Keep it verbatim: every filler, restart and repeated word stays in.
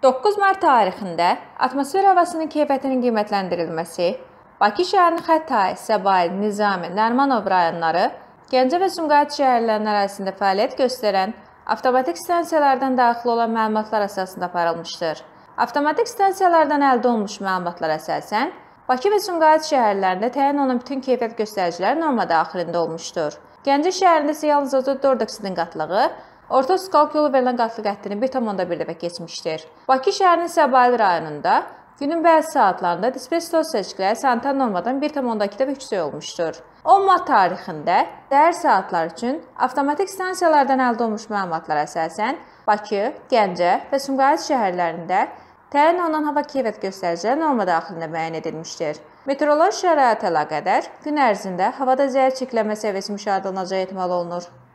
doqquz mart tarixində atmosfer havasının keyfiyyətinin qiymətləndirilməsi, Bakı şəhərinin Xətai, Səbail, Nizami, Nərimanov rayonları, Gəncə və Sumqayıt şəhərlərinin ərazisində fəaliyyət göstərən avtomatik stansiyalardan daxil olan məlumatlar əsasında aparılmışdır. Avtomatik stansiyalardan əldə olunmuş məlumatlar əsasən, Bakı və Sumqayıt şəhərlərində təyin olunan bütün keyfiyyət göstəriciləri norma daxilində olmuşdur. Gəncə şəhərində isə yalnız azot dörd-oksidin qatlığı, orta skalk yolu verilən qatlıq həddini bir tam onda bir dəfə keçmişdir. Bakı şəhərinin Səbail rayonunda günün bəzi saatlarında disperstoz seçkiləri sanitar normadan bir tam onda iki dəfə yüksək olmuşdur. on mart tarixində səhər saatlar üçün avtomatik stansiyalardan əldə olunmuş məlumatlara əsasən Bakı, Gəncə və Sumqayıt şəhərlərində təyin olunan hava keyfiyyət göstəriciləri norma daxilində müəyyən edilmişdir. Meteoroloji şəraitə əlaqədar gün ərzində havada zəif çirklənmə səviyyəsi müşahidə olunacağı ehtimal olunur.